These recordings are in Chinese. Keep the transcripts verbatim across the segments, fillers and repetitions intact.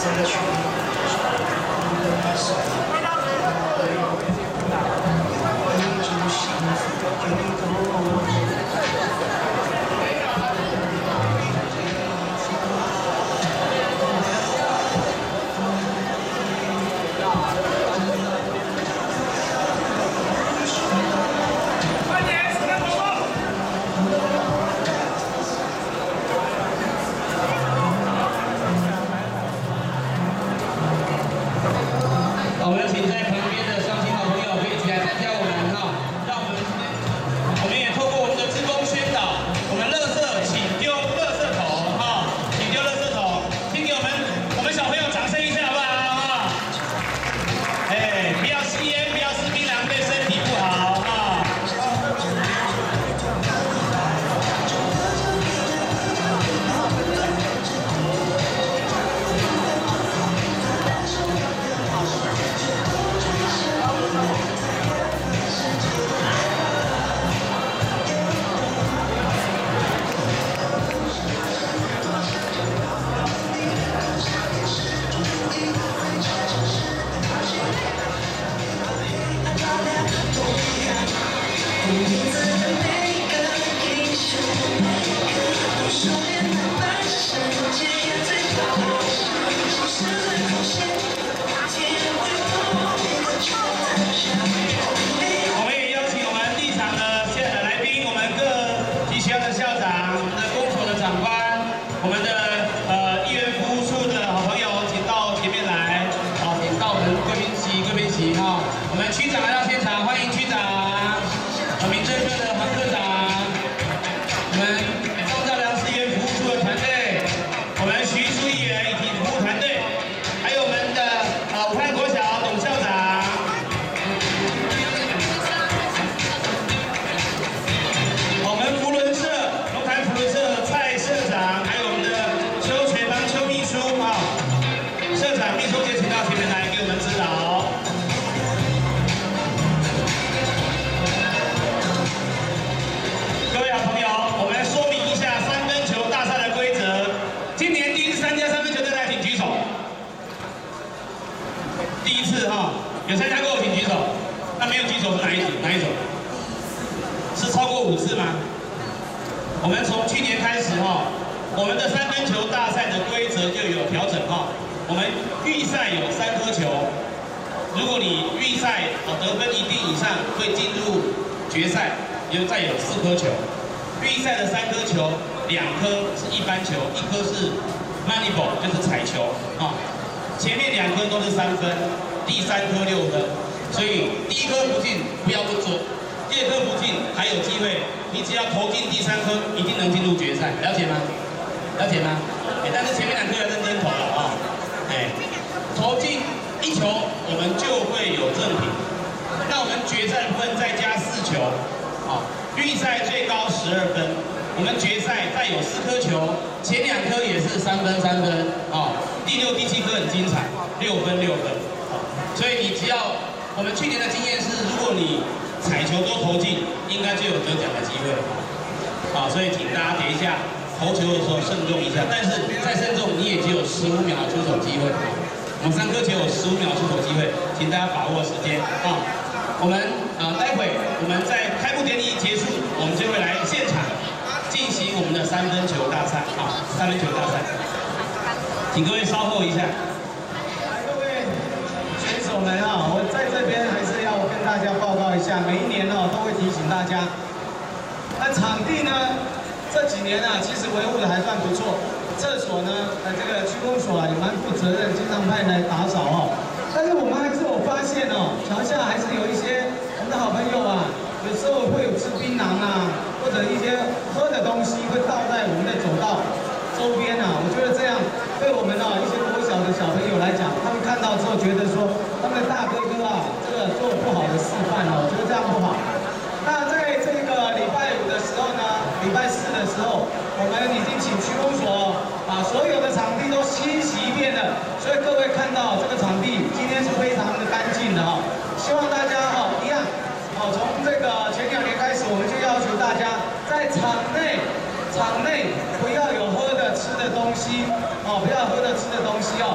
这个曲目，我们的手，一株幸福给够。 我们请在旁边的乡亲好朋友可以一起来参加我们哈，让我们我们也透过我们的志工宣导，我们垃圾请丢垃圾桶哈，请丢垃圾桶，请给我们我们小朋友掌声一下好不好哈？哎，不要吸烟，不要吃槟榔，对身体不好哈。我们也邀请我们立场的现场来宾，我们各级学校的校长、我们的公所的长官、我们的呃议员服务处的好朋友，请到前面来，好，请到我们贵宾席、贵宾席哈。我们区长来到现场，欢迎区长，我们民政科的黄科长，我们张兆良市议员服务处的团队，我们徐书议员以及服务团队，还有我们的呃武汉国小董校长。 我们福伦社、龙潭福伦社蔡社长，还有我们的邱全邦邱秘书啊，社长、秘书姐请到前面来给我们指导。各位好朋友，我们说明一下三分球大赛的规则。今年第一次参加三分球大赛，请举手。第一次哈，有参加过请举手。那没有举手是哪一组？哪一组？ 是超过五次吗？我们从去年开始哈，我们的三分球大赛的规则就有调整哈。我们预赛有三颗球，如果你预赛哦得分一定以上，会进入决赛，有再有四颗球。预赛的三颗球，两颗是一般球，一颗是 money ball， 就是彩球啊。前面两颗都是三分，第三颗六分，所以第一颗不进不要不做。 第二颗不进还有机会，你只要投进第三颗，一定能进入决赛，了解吗？了解吗？哎，但是前面两颗要认真投了啊！哎，投进一球，我们就会有正品。那我们决赛部分再加四球，啊，预赛最高十二分，我们决赛再有四颗球，前两颗也是三分三分，啊，第六、第七颗很精彩，六分六分，啊，所以你只要我们去年的经验是，如果你 彩球都投进，应该就有得奖的机会，啊，所以请大家等一下投球的时候慎重一下，但是再慎重你也只有十五秒出手机会，我们三颗球有十五秒出手机会，请大家把握时间啊。我们啊，待会我们在开幕典礼结束，我们就会来现场进行我们的三分球大赛啊，三分球大赛，请各位稍后一下。 我们啊，我在这边还是要跟大家报告一下，每一年哦都会提醒大家。那场地呢，这几年啊，其实维护的还算不错。厕所呢，呃，这个区公所啊也蛮负责任，经常派来打扫哦。但是我们还是有发现哦，桥下还是有一些我们的好朋友啊，有时候会有吃槟榔啊，或者一些喝的东西会倒在我们的走道周边啊。我觉得这样对我们啊一些国小的小朋友来讲，他们看到之后觉得说。 他们的大哥哥啊，这个做不好的示范哦，我觉得这样不好。那在这个礼拜五的时候呢，礼拜四的时候，我们已经请区公所把所有的场地都清洗一遍了，所以各位看到这个场地今天是非常的干净的哈、哦。希望大家哈、哦、一样，哦，从这个前两年开始，我们就要求大家在场内场内不要有喝的吃的东西哦，不要喝的吃的东西哦。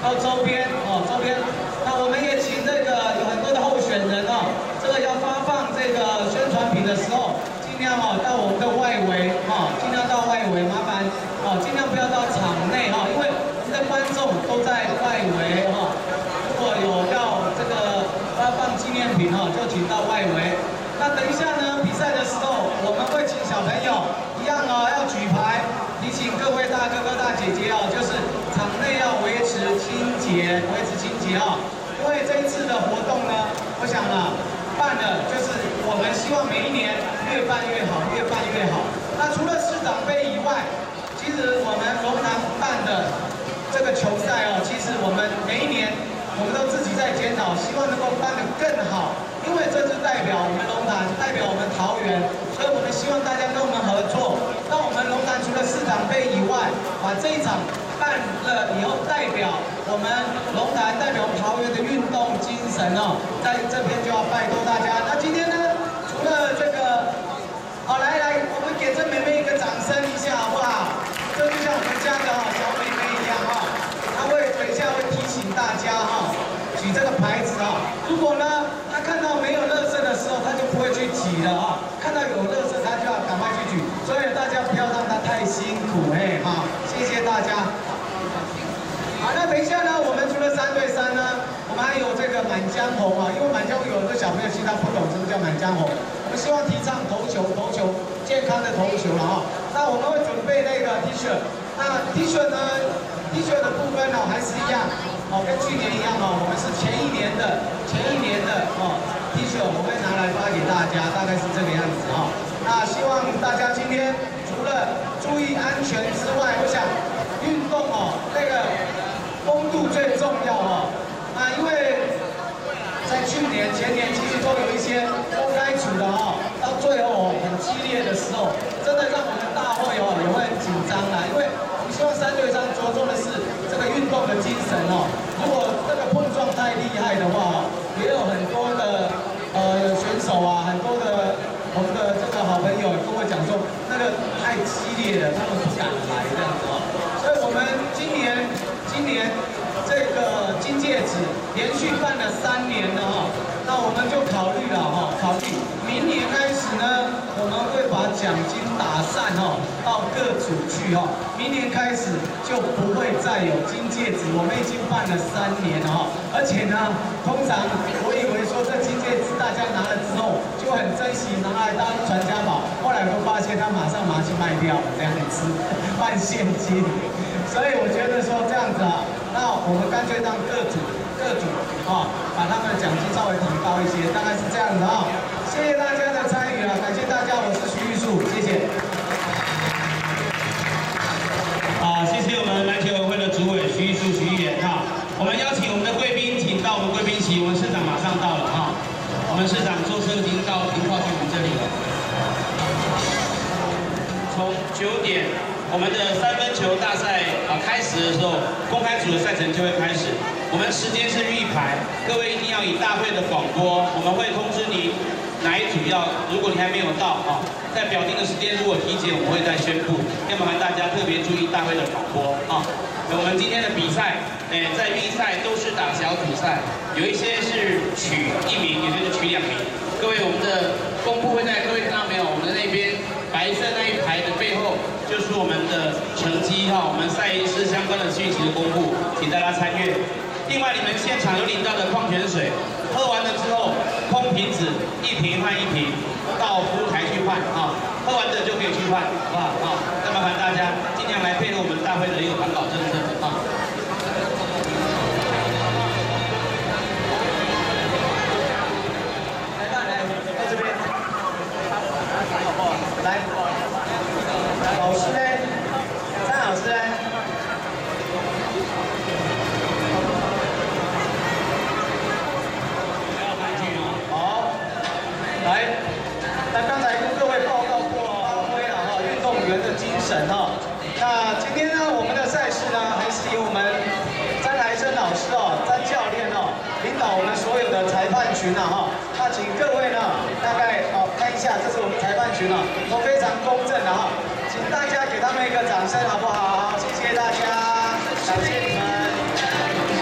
到周边哦，周边。那我们也请这个有很多的候选人哦，这个要发放这个宣传品的时候，尽量哦到我们的外围哦，尽量到外围，麻烦哦，尽量不要到场内哈、哦，因为我们的观众都在外围哈、哦。如果有要这个发放纪念品哈、哦，就请到外围。那等一下呢，比赛的时候我们会请小朋友一样哦，要举牌，提醒各位大哥哥大姐姐哦，就是场内要维持清洁，维持清洁哦。因为这一次的活动呢，我想啊，办的就是我们希望每一年越办越好，越办越好。那除了市长杯以外，其实我们龙潭办的这个球赛哦，其实我们每一年我们都自己在检讨，希望能够办得更好。因为这是代表我们龙潭，代表我们桃园，所以我们希望大家跟我们合作，让我们龙潭除了市长杯以外，把这一场办了以后，代表我们龙潭，代表桃园的运动精神哦，在这边就要拜托大家。那今天呢，除了这个，好来来，我们给这妹妹一个掌声一下好不好？这就像我们家的哈小妹妹一样哈，她会等一下会提醒大家哈。举这个牌子啊，如果呢，他看到没有垃圾的时候，他就不会去挤了啊。看到有垃圾，他就要赶快去举。所以大家不要让他太辛苦，哎，好，谢谢大家。好，那等一下呢，我们除了三对三呢，我们还有这个满江红啊，因为满江红有很多小朋友其实他不懂什么叫满江红，我们希望提倡投球，投球健康的投球了啊。那我们会准备那个 T 恤，那 T 恤呢 ，T 恤的部分呢还是一样。哦，跟去年一样哦，我们是前一年的前一年的哦 T 恤，我会拿来发给大家，大概是这个样子哈、哦。那希望大家今天除了注意安全之外，我想运动哦，那个风度最重要哦。啊，因为在去年前年其实都有一些不该处的哦，到最后哦很激烈的时候，真的让我们大会哦也会很紧张啦，因为。希望三队上着重的是这个运动的精神哦。如果这个碰撞太厉害的话，也有很多的呃选手啊，很多的我们的这个好朋友跟我讲说，那个太激烈了，他们不敢来这样子哦。所以我们今年今年这个金戒指连续办了三年了哈、哦，那我们就考虑了哈、哦，考虑明年开始呢，我们会把奖金打散哦，到各组去哦。明年开始就不会再有金戒指，我们已经办了三年了哈、哦。而且呢，通常我以为说这金戒指大家拿了之后就很珍惜，拿来当传家宝，后来我发现他马上拿去卖掉了，这样子换现金。所以我觉得说这样子啊，那我们干脆让各组各组啊、哦，把他们的奖金稍微提高一些，大概是这样子啊、哦。谢谢大家的参与啊，感谢大家，我是徐玉树，谢谢。 啊，谢谢我们篮球会的主委徐玉树徐议员哈。我们邀请我们的贵宾，请到我们贵宾席，我们市长马上到了哈。我们市长坐车已经到，已经靠近我们这里了。从九点。我们的三分球大赛啊开始的时候，公开组的赛程就会开始。我们时间是预排，各位一定要以大会的广播，我们会通知你哪一组要。如果你还没有到啊，在表定的时间如果提前，我们会再宣布。要麻烦大家特别注意大会的广播啊。我们今天的比赛，诶，在预赛都是打小组赛，有一些是取一名，有些是取两名。各位，我们的公布会在各位看到没有？我们的那边白色那一排的背后。就是我们的成绩哈，我们赛事相关的讯息的公布，请大家参阅。另外，你们现场有领到的矿泉水，喝完了之后，空瓶子一瓶换一瓶，到服务台去换啊。喝完的就可以去换，好不好？啊，那麻烦大家尽量来配合我们大会的一个环保政策啊。 来吧，来到这边，好不好？来。老师呢？张老师呢？好，来，那刚才跟各位报告过发挥了哈运动员的精神哈。那今天呢，我们的赛事呢，还是由我们詹来生老师哦，詹教练哦，领导我们所有的裁判群啊哈。那请各位呢，大概哦看一下，这是我们裁判群啊，都非常公正的哈。请大家给他们一个掌声，好不好？谢谢大家，感谢你们。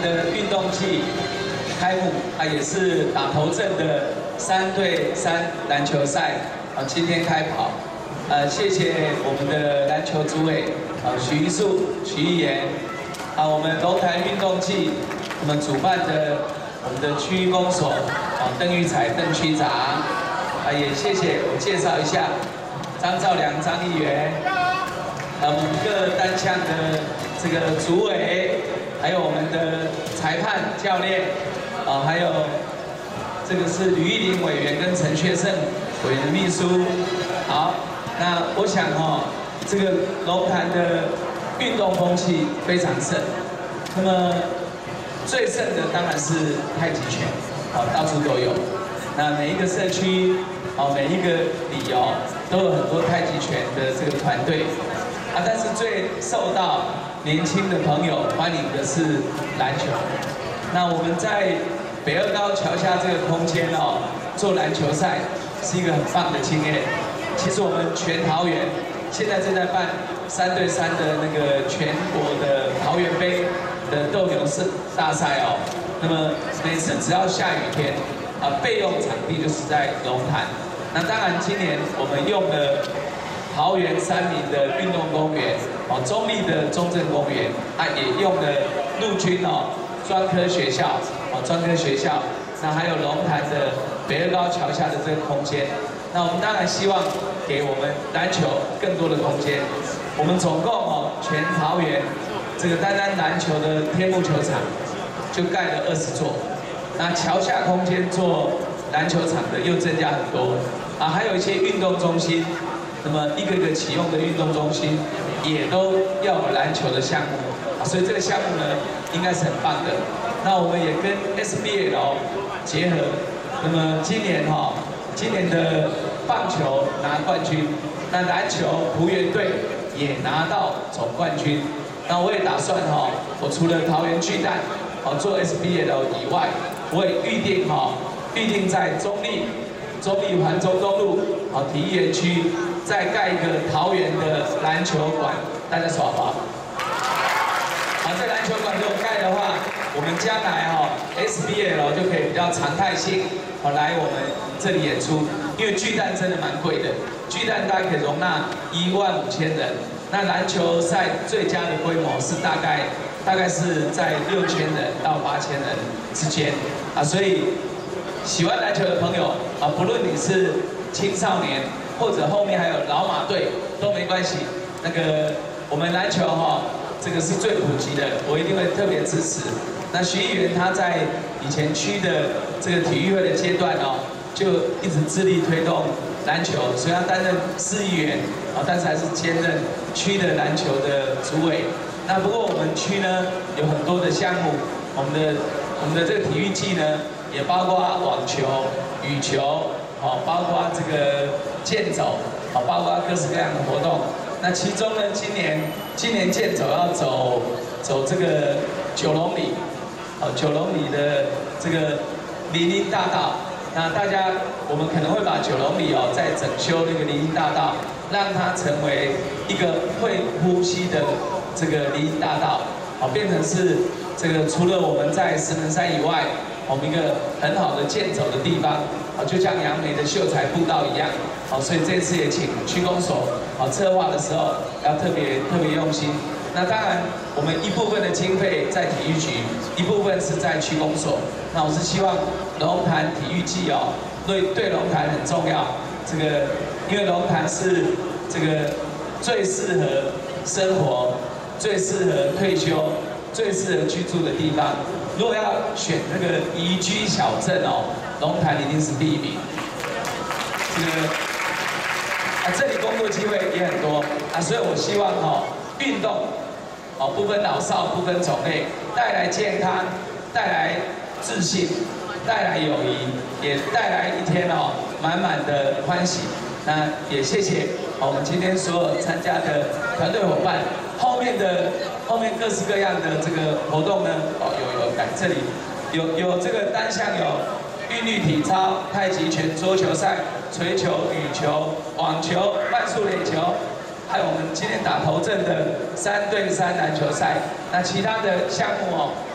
的运动季开幕啊，也是打头阵的三对三篮球赛啊，今天开跑。呃，谢谢我们的篮球主委啊，许一树、许一言啊，我们龙潭运动季我们主办的我们的区公所啊，邓玉彩邓区长啊，也谢谢我介绍一下张兆良张议员。 呃，我们各单项的这个主委，还有我们的裁判教练，啊、呃，还有这个是吕玉玲委员跟陈学胜委员的秘书。好，那我想哈、哦，这个龙潭的运动风气非常盛，那么最盛的当然是太极拳，好、哦，到处都有。那每一个社区，哦，每一个里哦，都有很多太极拳的这个团队。 啊，但是最受到年轻的朋友欢迎的是篮球。那我们在北二高桥下这个空间哦，做篮球赛是一个很棒的经验。其实我们全桃园现在正在办三对三的那个全国的桃园杯的斗牛士大赛哦。那么每次只要下雨天，啊，备用场地就是在龙潭。那当然今年我们用的。 桃园三民的运动公园，哦，中立的中正公园，啊，也用了陆军哦专科学校，哦专科学校，那还有龙潭的北二高桥下的这个空间，那我们当然希望给我们篮球更多的空间。我们总共哦全桃园这个单单篮球的天幕球场就盖了二十座，那桥下空间做篮球场的又增加很多，啊，还有一些运动中心。 那么一个一个启用的运动中心，也都要有篮球的项目啊，所以这个项目呢，应该是很棒的。那我们也跟 S B L 结合，那么今年哈、哦，今年的棒球拿冠军，那篮球璞园队也拿到总冠军。那我也打算哈、哦，我除了桃园巨蛋哦做 S B L 以外，我也预定哈、哦，预定在中立。 中立环中东路好体育园区再盖一个桃园的篮球馆，大家说好不好？好，这篮球馆如果盖的话，我们将来哈、哦、S B L 就可以比较常态性好来我们这里演出，因为巨蛋真的蛮贵的，巨蛋大概可以容纳一万五千人，那篮球赛最佳的规模是大概大概是在六千人到八千人之间啊，所以。 喜欢篮球的朋友啊，不论你是青少年或者后面还有老马队都没关系。那个我们篮球哈、哦，这个是最普及的，我一定会特别支持。那徐议员他在以前区的这个体育会的阶段哦，就一直致力推动篮球，所以他担任市议员啊，但是还是兼任区的篮球的主委。那不过我们区呢有很多的项目，我们的我们的这个体育季呢。 也包括网球、羽球，好，包括这个健走，好，包括各式各样的活动。那其中呢，今年今年健走要走走这个九龙里，好，九龙里的这个林荫大道。那大家我们可能会把九龙里哦再整修那个林荫大道，让它成为一个会呼吸的这个林荫大道，好，变成是这个除了我们在石门山以外。 我们一个很好的健走的地方，啊，就像杨梅的秀才步道一样，好，所以这次也请区公所啊策划的时候要特别特别用心。那当然，我们一部分的经费在体育局，一部分是在区公所。那我是希望龙潭体育季哦，对对龙潭很重要。这个因为龙潭是这个最适合生活、最适合退休、最适合居住的地方。 如果要选那个宜居小镇哦，龙潭一定是第一名。这个啊，这里工作机会也很多啊，所以我希望哦，运动哦不分老少，不分种类，带来健康，带来自信，带来友谊，也带来一天哦满满的欢喜。那也谢谢我们今天所有参加的团队伙伴，后面的。 后面各式各样的这个活动呢，哦，有有来这里有有这个单项有韵律体操、太极拳、桌球赛、槌球、羽球、网球、慢速垒球，还有我们今天打头阵的三对三篮球赛。那其他的项目哦，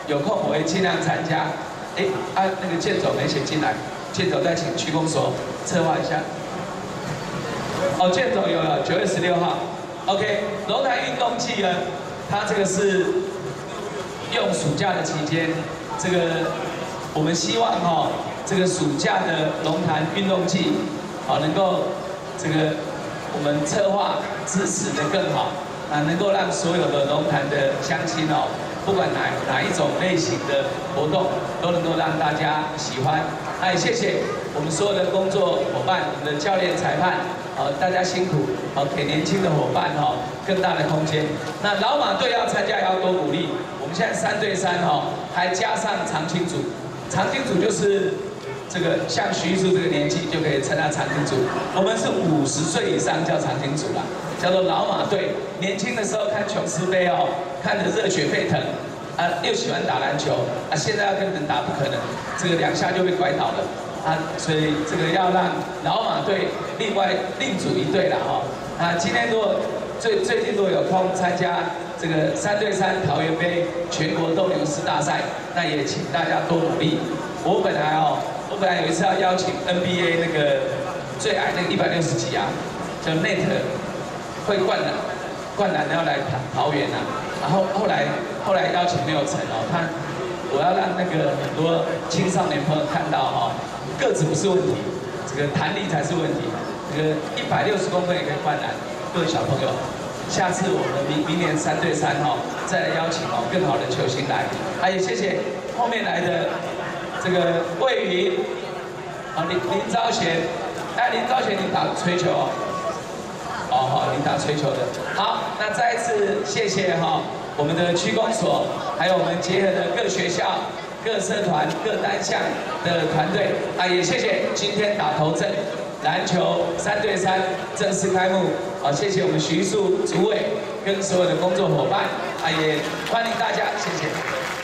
有空我会尽量参加。哎，啊，那个健总没写进来，健总再请区公所策划一下。哦，健总有了，九月十六号。OK， 龙潭运动季呢，它这个是用暑假的期间，这个我们希望哈、哦，这个暑假的龙潭运动季，好、哦、能够这个我们策划支持的更好，啊，能够让所有的龙潭的乡亲哦。不管哪哪一种类型的活动，都能够让大家喜欢。那也谢谢我们所有的工作伙伴、我们的教练、裁判，呃，大家辛苦，好，给年轻的伙伴哈更大的空间。那老马队要参加也要多鼓励。我们现在三对三哈，还加上长青组，长青组就是这个像徐艺术这个年纪就可以参加长青组。我们是五十岁以上叫长青组啦。叫做老马队，年轻的时候看琼斯杯哦，看得热血沸腾，啊，又喜欢打篮球，啊，现在要跟人打不可能，这个两下就被拐倒了，啊，所以这个要让老马队另外另组一队了哈，啊，今天如果最最近如果有空参加这个三对三桃园杯全国斗牛士大赛，那也请大家多努力。我本来哦，我本来有一次要邀请 N B A 那个最矮那个一百六十几啊，叫 Net。会灌篮，灌篮要来桃园啊，然后后来后来邀请没有成哦，他我要让那个很多青少年朋友看到哈、哦，个子不是问题，这个弹力才是问题，这个一百六十公分也可以灌篮，各位小朋友，下次我们明明年三对三哈、哦，再来邀请哦更好的球星来，还有谢谢后面来的这个魏云，啊林林昭贤，哎林昭贤你打吹球哦。哦，好，你打吹球的，好，那再一次谢谢哈、哦、我们的区公所，还有我们结合的各学校、各社团、各单项的团队啊，也谢谢今天打头阵篮球三对三正式开幕，好，谢谢我们徐树主委跟所有的工作伙伴啊，也欢迎大家，谢谢。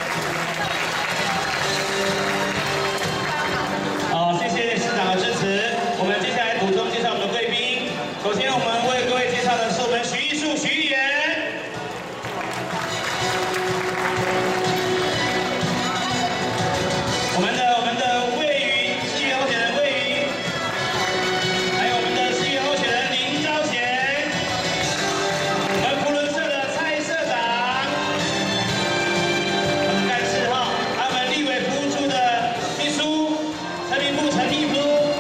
好，谢谢市长的支持。我们接下来补充介绍我们的贵宾。首先，我们为各位介绍的是我们徐艺术徐议员。我们的我们的魏云市议员候选人魏云，还有我们的市议员候选人林昭贤，我们福伦社的蔡社长，我们干事哈，还有我们立委服务处的秘书陈明富陈立夫。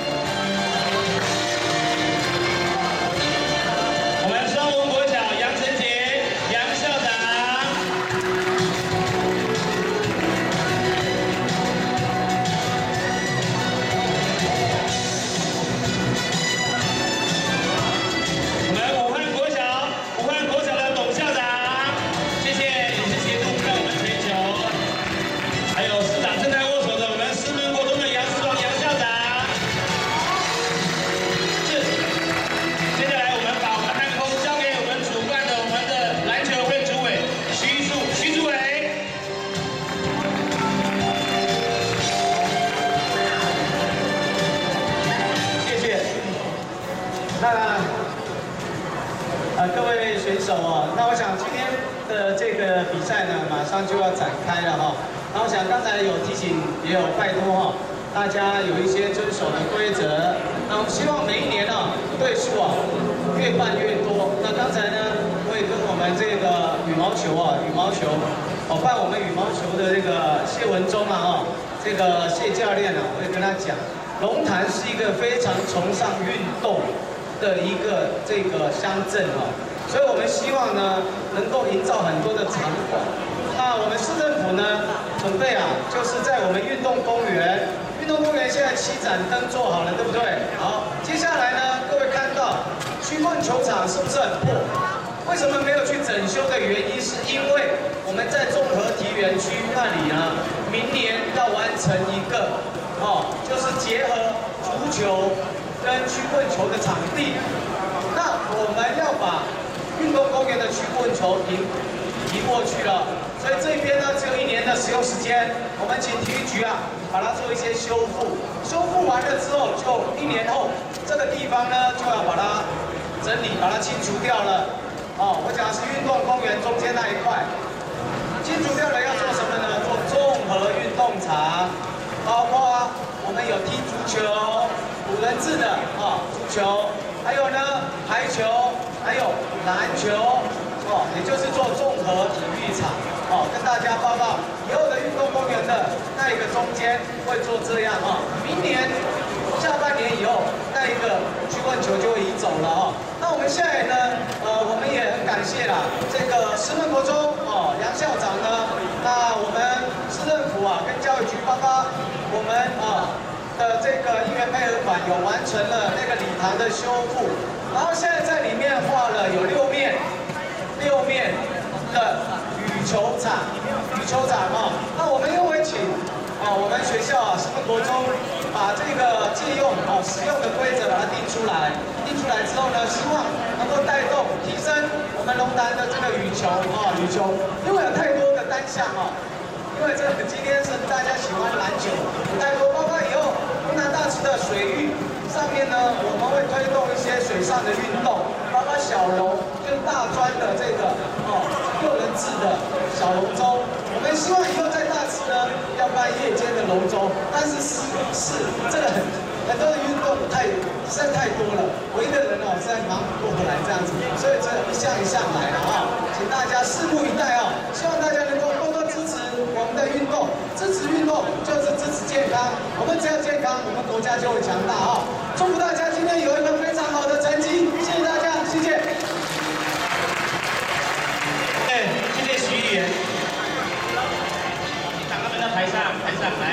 那呃各位选手哦，那我想今天的这个比赛呢，马上就要展开了哈、哦。那我想刚才有提醒，也有拜托哈、哦，大家有一些遵守的规则。那我们希望每一年呢、哦，队数啊越办越多。那刚才呢，会跟我们这个羽毛球啊，羽毛球哦，办我们羽毛球的这个谢文忠啊，哦，这个谢教练啊，我会跟他讲，龙潭是一个非常崇尚运动的一个这个乡镇哈、哦，所以我们希望呢，能够营造很多的场馆。那我们市政府呢，准备啊，就是在我们运动公园，运动公园现在七盏灯做好了，对不对？好，接下来呢，各位看到曲棍球场是不是很破？为什么没有去整修的原因，是因为我们在综合体园区那里呢，明年要完成一个哦，就是结合足球跟曲棍球的场地。那我们要把运动公园的曲棍球移移过去了，所以这边呢只有一年的使用时间，我们请体育局啊把它做一些修复，修复完了之后，就一年后这个地方呢就要把它整理，把它清除掉了。哦，我讲的是运动公园中间那一块，清除掉了要做什么呢？做场，包括我们有踢足球、五人制的啊足球，还有呢排球，还有篮球，哦，也就是做综合体育场。哦，跟大家报告，以后的运动公园的那一个中间会做这样哦。明年下半年以后，那一个曲棍球就会移走了哦。那我们下来呢，呃，我们也很感谢啦，这个石门国中哦，杨校长呢，那我们市政府啊，跟教育局报告我们啊的这个应援配合款有完成了那个礼堂的修复，然后现在在里面画了有六面，六面的羽球场，羽球场哦，那我们又会请啊我们学校啊石门国中把这个借用哦使用的规则把它定出来，定出来之后呢，希望能够带动提升我们龙潭的这个羽球啊羽球，因为有太多的单项哦，因为这个今天是大家喜欢篮球，有太多，包括以后龙潭大池的水域上面呢，我们会推动一些水上的运动，包括小龙跟大专的这个哦六人制的小龙舟。我们希望以后在大池呢要办夜间的龙舟，但是是是这个很很多的运动太实在太多了，我一个人哦实在忙不过来这样子，所以这一项一项来了啊、哦，请大家拭目以待哦，希望大家能够多多支持我们的运动，支持运动就是支持健康，我们只要健康，我们国家就会强大啊、哦！祝福大家今天有一个非常好的成绩，谢谢大家，谢谢。 对，谢谢徐议员。请他们到台上，台上来。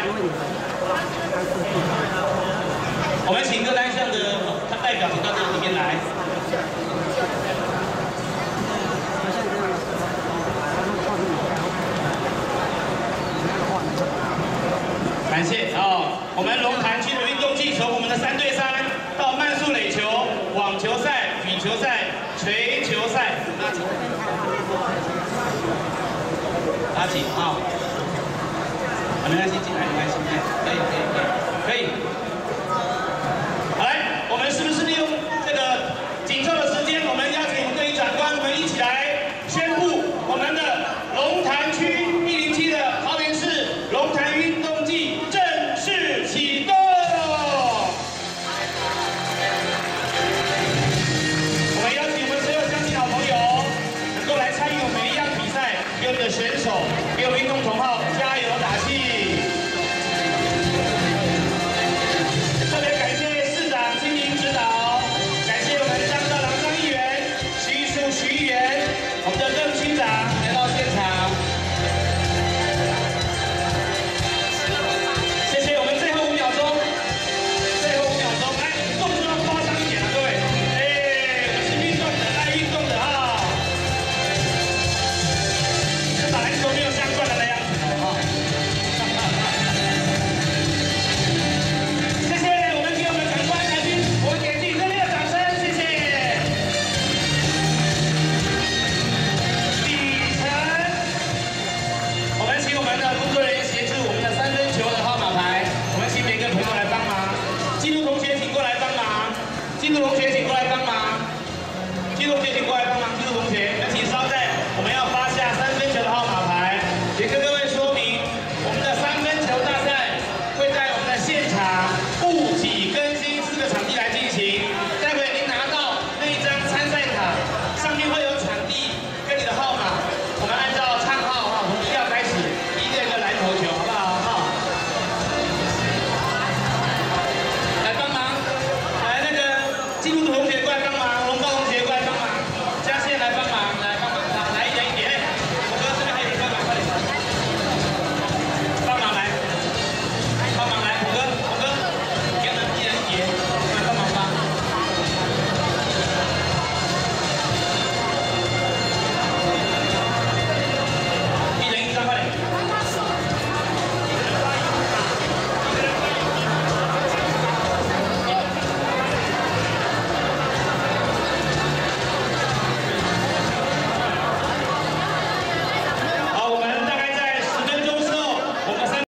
我们请各单项的代表请到这里面来。感谢哦，我们龙潭区的运动季从我们的三对三到慢速垒球、网球赛、羽球赛、锤球赛，拉紧，拉紧啊！好，没关系，进来，没关系，可以，可以，可以，可以。好，来，我们是不是利用这个紧凑的时间，我们邀请我们各位长官，我们一起来宣布我们的龙潭区一零七的桃园市龙潭运动季正式启动。我们邀请我们所有乡亲好朋友能够来参与我们每一样比赛，给我们的选手，给我们运动同好加油打气。特别感谢市长亲临指导，感谢我们张道郎张议员、徐淑徐议员，我们的邓区长来到现场。